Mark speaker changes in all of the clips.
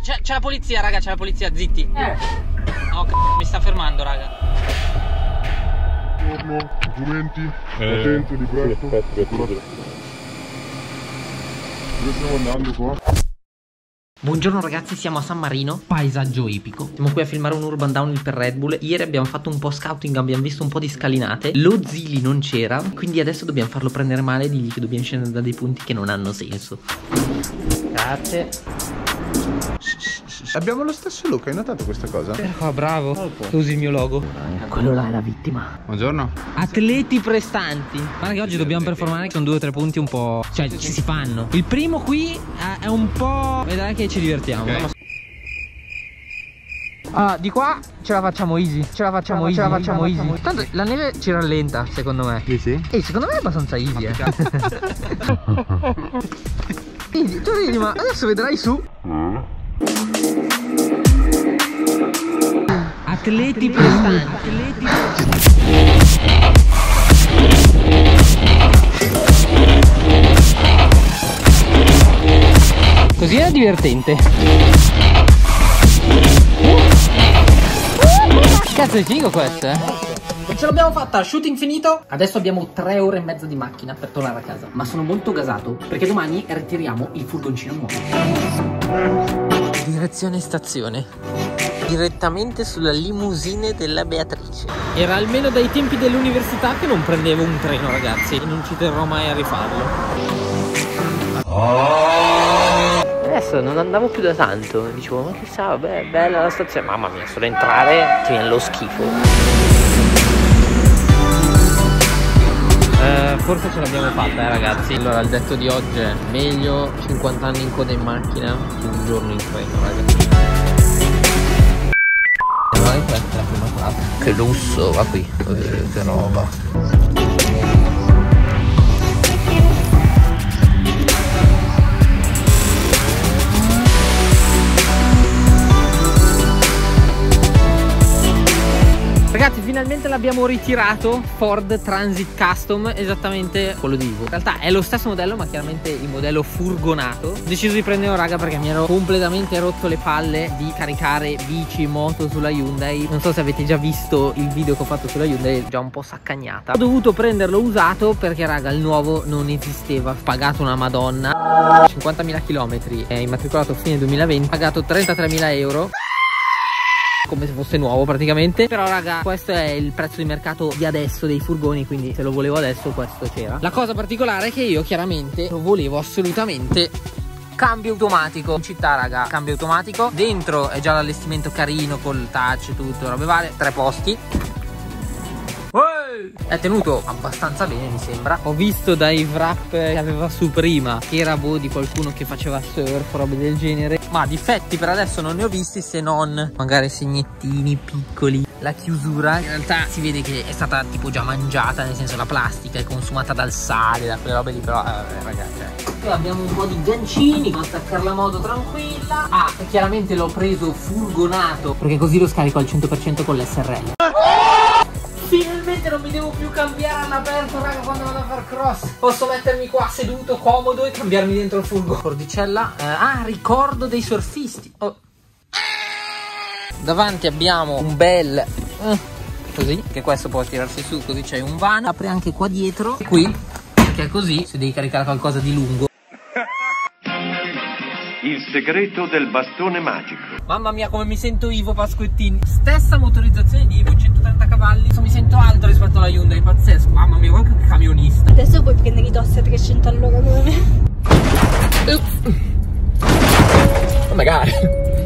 Speaker 1: c'è la polizia, raga, c'è la polizia, zitti. No, mi sta fermando, raga.
Speaker 2: Buongiorno, documenti, patente, libretto. Dove stiamo andando qua?
Speaker 1: Buongiorno ragazzi, siamo a San Marino, paesaggio epico. Siamo qui a filmare un urban downhill per Red Bull. Ieri abbiamo fatto un po' scouting, abbiamo visto un po' di scalinate. Lo Zili non c'era, quindi adesso dobbiamo farlo prendere male e dirgli che dobbiamo scendere da dei punti che non hanno senso. Grazie.
Speaker 2: Abbiamo lo stesso look, hai notato questa cosa?
Speaker 1: Bravo, tu usi il mio logo. Quello là è la vittima.
Speaker 2: Buongiorno.
Speaker 1: Atleti prestanti. Guarda che oggi dobbiamo performare, sono 2 o 3 punti un po', cioè ci si fanno. Il primo qui è un po', vedrai che ci divertiamo. Okay. Ah, di qua ce la facciamo easy. Ce la facciamo easy. Tanto la neve ci rallenta, secondo me.
Speaker 2: Sì?
Speaker 1: Secondo me è abbastanza easy, Easy, tu ridi, ma adesso vedrai su. Atleti prestanti. Così era divertente. Cazzo è figo questo, Ce l'abbiamo fatta, shooting finito. Adesso abbiamo 3 ore e mezza di macchina per tornare a casa. Ma sono molto gasato perché domani ritiriamo il furgoncino nuovo. Direzione stazione. Direttamente sulla limousine della Beatrice. Era almeno dai tempi dell'università che non prendevo un treno, ragazzi. E non ci terrò mai a rifarlo. Adesso non andavo più da tanto. Dicevo, ma chissà, vabbè, bella la stazione. Mamma mia, solo entrare ti viene lo schifo. Forse ce l'abbiamo fatta, ragazzi. Allora, il detto di oggi è: meglio 50 anni in coda in macchina che un giorno in treno, ragazzi. Questa è la prima classe. Che lusso, va qui. Che roba. Ragazzi, finalmente l'abbiamo ritirato. Ford Transit Custom, esattamente quello di Ivo. In realtà è lo stesso modello, ma chiaramente il modello furgonato. Ho deciso di prendere raga perché mi ero completamente rotto le palle di caricare bici, moto sulla Hyundai. Non so se avete già visto il video che ho fatto sulla Hyundai, è già un po' saccagnata. Ho dovuto prenderlo usato perché raga il nuovo non esisteva. Ho pagato una madonna. 50.000 km, è immatricolato a fine 2020. Ho pagato 33.000 euro, come se fosse nuovo praticamente. Però raga, questo è il prezzo di mercato di adesso dei furgoni, quindi se lo volevo adesso questo c'era. La cosa particolare è che io chiaramente lo volevo assolutamente cambio automatico. In città raga, cambio automatico. Dentro è già l'allestimento carino col touch e tutto, robe varie. 3 posti. È tenuto abbastanza bene, mi sembra. Ho visto dai wrap che aveva su prima che era di qualcuno che faceva surf, robe del genere. Ma difetti per adesso non ne ho visti, se non magari segnettini piccoli. La chiusura in realtà si vede che è stata tipo già mangiata, nel senso la plastica è consumata dal sale, da quelle robe lì. Però ragazzi, qui abbiamo un po' di gancini per attaccare la moto tranquilla. E chiaramente l'ho preso furgonato perché così lo scarico al 100% con l'SRL. Finalmente non mi devo più cambiare all'aperto, raga, quando vado a far cross. Posso mettermi qua seduto, comodo, e cambiarmi dentro il furgone. Cordicella. Ricordo dei surfisti. Davanti abbiamo un bel così, che questo può tirarsi su, così c'è un van. Apre anche qua dietro, qui, che è così, se devi caricare qualcosa di lungo.
Speaker 3: Il segreto del bastone magico.
Speaker 1: Mamma mia, come mi sento Ivo Pasquettini. Stessa motorizzazione di Ivo, 130 cavalli. Mi sento alto rispetto alla Hyundai, pazzesco. Mamma mia, guarda che camionista.
Speaker 4: Adesso puoi prendere i tossi a 300 all'ora come me.
Speaker 1: Magari.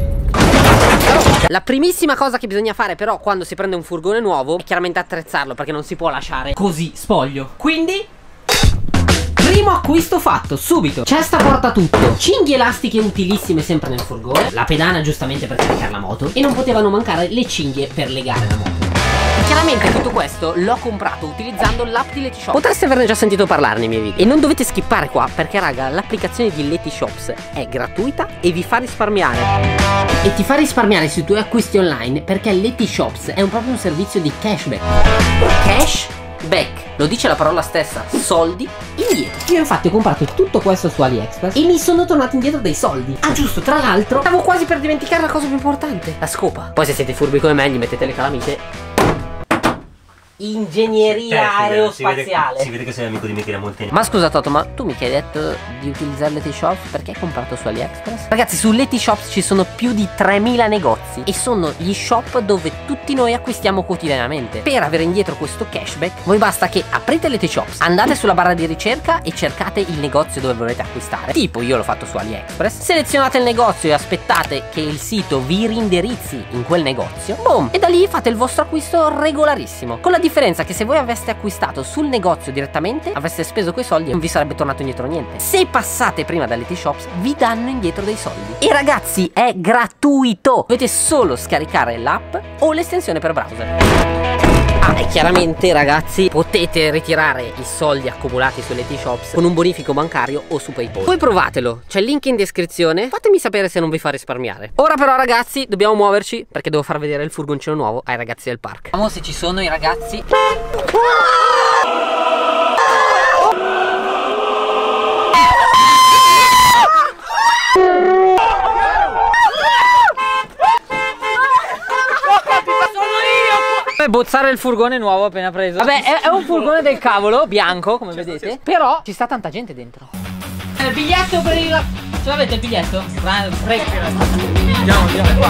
Speaker 1: La primissima cosa che bisogna fare però quando si prende un furgone nuovo è chiaramente attrezzarlo, perché non si può lasciare così spoglio. Quindi primo acquisto fatto, subito. Cesta porta tutto. Cinghie elastiche utilissime sempre nel furgone. La pedana giustamente per caricare la moto. E non potevano mancare le cinghie per legare la moto. Chiaramente tutto questo l'ho comprato utilizzando l'app di Letyshops. Potreste averne già sentito parlare nei miei video. E non dovete skippare qua, perché raga, l'applicazione di Letyshops è gratuita e vi fa risparmiare. E ti fa risparmiare sui tuoi acquisti online, perché Letyshops è proprio un servizio di cashback. Cash
Speaker 5: back, lo dice la parola stessa, soldi indietro. Io infatti ho comprato tutto questo su AliExpress e mi sono tornato indietro dei soldi. Ah giusto, tra l'altro stavo quasi per dimenticare la cosa più importante, la scopa. Poi se siete furbi come me gli mettete le calamite. Ingegneria aerospaziale.
Speaker 6: Si vede che sei amico di Michele Molteni.
Speaker 5: Ma scusa Toto, ma tu mica hai detto di utilizzare l'Etishop? Perché hai comprato su AliExpress? Ragazzi, su l'Etishop ci sono più di 3000 negozi e sono gli shop dove tutti noi acquistiamo quotidianamente. Per avere indietro questo cashback voi basta che aprite l'Etishop, andate sulla barra di ricerca e cercate il negozio dove volete acquistare. Tipo io l'ho fatto su AliExpress. Selezionate il negozio e aspettate che il sito vi rindirizzi in quel negozio. Boom! E da lì fate il vostro acquisto regolarissimo. Con la differenza che se voi aveste acquistato sul negozio direttamente avreste speso quei soldi e non vi sarebbe tornato indietro niente. Se passate prima dall'Etishops vi danno indietro dei soldi. E ragazzi è gratuito, dovete solo scaricare l'app o l'estensione per browser. Ah, e chiaramente ragazzi potete ritirare i soldi accumulati sull'Etishops con un bonifico bancario o su PayPal. Poi provatelo, c'è il link in descrizione, fatemi sapere se non vi fa risparmiare. Ora però ragazzi dobbiamo muoverci perché devo far vedere il furgoncino nuovo ai ragazzi del park. Vediamo se ci sono i ragazzi. Bozzare il furgone nuovo appena preso. Vabbè è un furgone del cavolo, bianco come vedete. Però ci sta tanta gente dentro. Il biglietto per il... Ce l'avete il biglietto? Andiamo qua.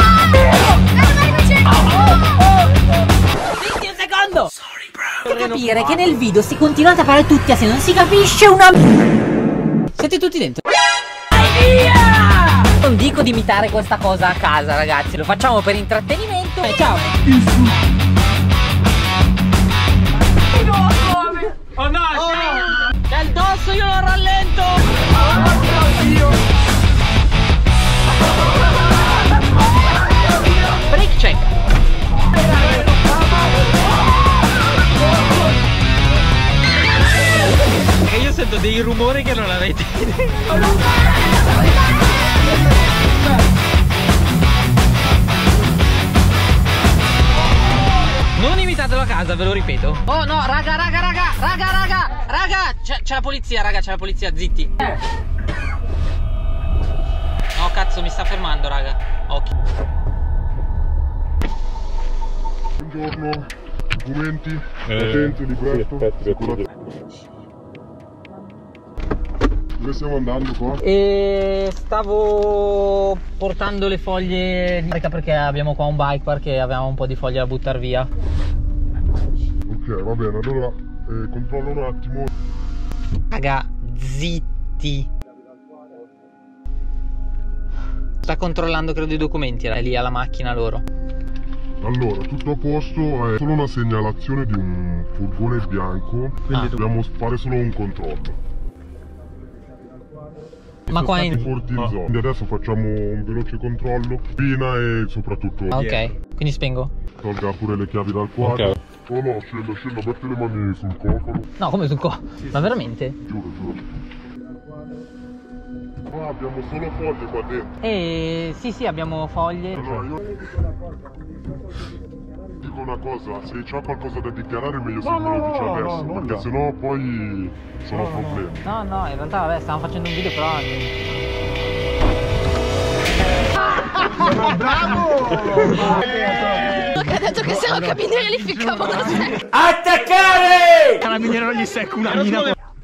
Speaker 5: Un secondo. Sorry bro. Devo capire che nel video si continuate a fare tutti assieme, non si capisce una... Siete tutti dentro. Non dico di imitare questa cosa a casa ragazzi, lo facciamo per intrattenimento. Ciao. Oh no! C'è il dosso, io lo rallento! Brake check! E io sento dei rumori che non avete idea. Non imitatelo a casa, ve lo ripeto. Oh no, raga, c'è la polizia, raga, c'è la polizia, zitti. No, cazzo, mi sta fermando, raga. Occhio.
Speaker 2: Buongiorno, documenti, patente, libretto. Dove stiamo andando qua?
Speaker 1: E stavo portando le foglie perché abbiamo qua un bike park e avevamo un po' di foglie da buttare via.
Speaker 2: Ok, va bene, allora controllo un attimo.
Speaker 1: Raga, zitti. Sta controllando credo i documenti, era lì alla macchina loro.
Speaker 2: Allora, tutto a posto, è solo una segnalazione di un furgone bianco, quindi dobbiamo fare solo un controllo.
Speaker 1: Ma qua in...
Speaker 2: Quindi adesso facciamo un veloce controllo, spina e soprattutto...
Speaker 1: Ok, quindi spengo.
Speaker 2: Tolga pure le chiavi dal quadro. Okay. Oh no, scenda, metti le mani sul cofano.
Speaker 1: No, come sul cofano? Ma veramente?
Speaker 2: Giuro. Qua abbiamo solo foglie qua dentro.
Speaker 1: Sì, abbiamo foglie.
Speaker 2: Allora, io dico una cosa, se c'è qualcosa da dichiarare meglio se me lo dice adesso, perché sennò poi sono problemi.
Speaker 1: No, in realtà vabbè, stavamo facendo un video però...
Speaker 2: Bravo!
Speaker 4: Ha detto che se lo carabinieri li ficcavano da sé.
Speaker 6: Attaccare!
Speaker 7: Carabinieri non gli secca una mina.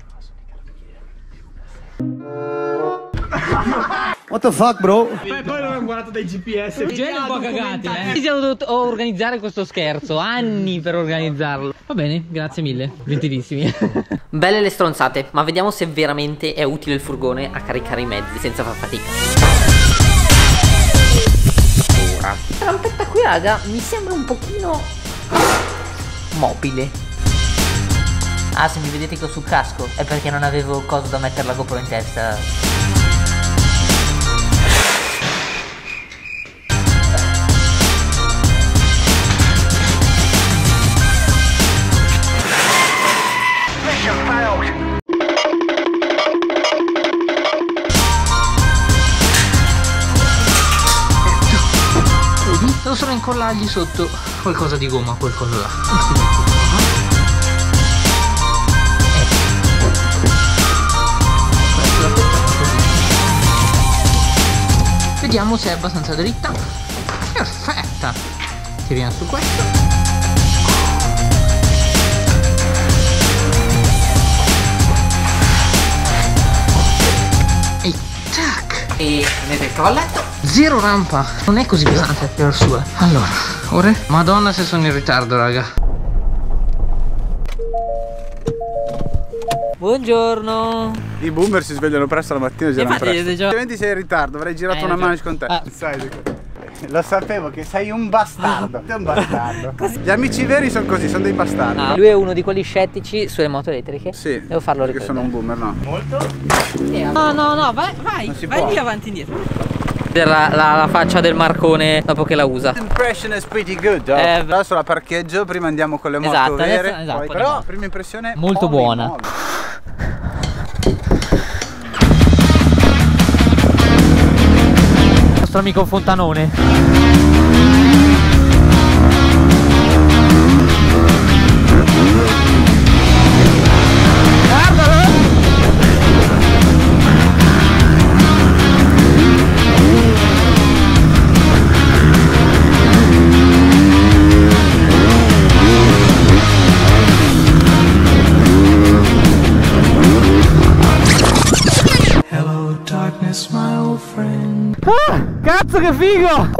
Speaker 8: What the fuck bro?
Speaker 7: Poi l'abbiamo guardato dai GPS.
Speaker 1: Già un po' cagati, Siamo dovuti organizzare questo scherzo, anni per organizzarlo. Va bene, grazie mille, gentilissimi.
Speaker 5: Belle le stronzate, ma vediamo se veramente è utile il furgone a caricare i mezzi senza far fatica. Ora, la rampetta qui raga mi sembra un pochino mobile. Ah, se mi vedete che ho sul casco è perché non avevo coso da mettere la GoPro in testa. Devo solo incollargli sotto qualcosa di gomma, qualcosa là.
Speaker 1: Vediamo se è abbastanza dritta. Perfetta. Tiriamo su questo. E tac. E mette il cavalletto. Zero rampa. Non è così pesante per sua. Allora, ora. Madonna se sono in ritardo, raga. Buongiorno.
Speaker 9: I boomer si svegliano presto la mattina e girano presto.
Speaker 1: Già...
Speaker 9: Ovviamente sei in ritardo, avrei girato una manche con te. Sai, lo sapevo che sei un bastardo. Sei un bastardo. Gli amici veri sono così, sono dei bastardi.
Speaker 5: Lui è uno di quelli scettici sulle moto elettriche.
Speaker 9: Sì.
Speaker 5: Devo farlo
Speaker 9: perché sono un boomer, no? Molto?
Speaker 1: No, vai
Speaker 9: può.
Speaker 1: lì avanti e indietro. La faccia del Marcone dopo che la usa.
Speaker 9: L'impression is pretty good. Adesso la parcheggio, prima andiamo con le moto vere.
Speaker 1: Esatto,
Speaker 9: però prima impressione
Speaker 1: molto buona.
Speaker 9: Molle.
Speaker 1: Il nostro amico Fontanone. Cazzo che figo!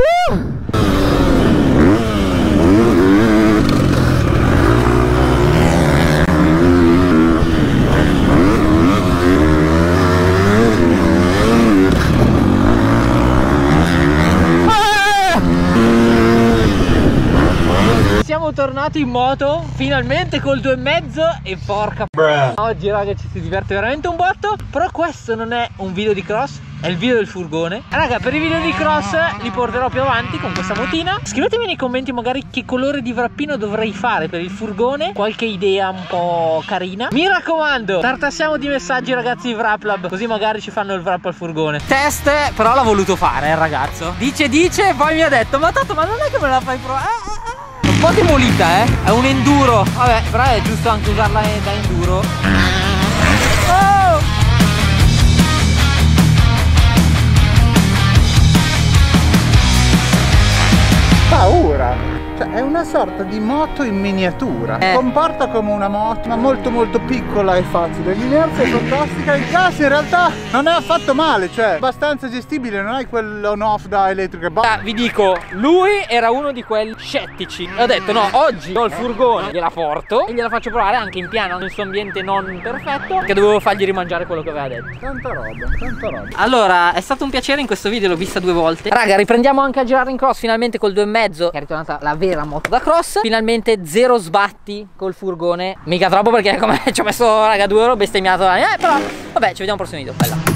Speaker 1: Siamo tornati in moto finalmente col 2,5 e porca oggi raga ci si diverte veramente un botto. Però questo non è un video di cross, è il video del furgone. Raga, per i video di cross li porterò più avanti con questa motina. Scrivetemi nei commenti magari che colore di wrappino dovrei fare per il furgone, qualche idea un po' carina. Mi raccomando, tartassiamo di messaggi ragazzi di Wraplab, così magari ci fanno il wrap al furgone. Test però l'ha voluto fare il ragazzo. Dice e poi mi ha detto ma tanto ma non è che me la fai provare. Un po' demolita, è un enduro. Vabbè, però è giusto anche usarla da enduro. Oh!
Speaker 9: Paura! Cioè, è una sorta di moto in miniatura. Si comporta come una moto, ma molto molto piccola e facile. L'inerzia è fantastica. Il gas in realtà non è affatto male, cioè abbastanza gestibile, non hai quell'on-off da elettrica.
Speaker 1: Vi dico, lui era uno di quelli scettici. E ho detto no, oggi ho il furgone, gliela porto e gliela faccio provare anche in piano nel suo ambiente non perfetto, che dovevo fargli rimangiare quello che aveva detto.
Speaker 9: Tanta roba, tanta roba.
Speaker 1: Allora, è stato un piacere in questo video, l'ho vista 2 volte. Raga, riprendiamo anche a girare in cross finalmente col 2,5, che è ritornata la vera moto da cross. Finalmente 0 sbatti col furgone. Mica troppo perché come ci ho messo raga 2 ore bestemmiato. Però vabbè, ci vediamo al prossimo video. Bella.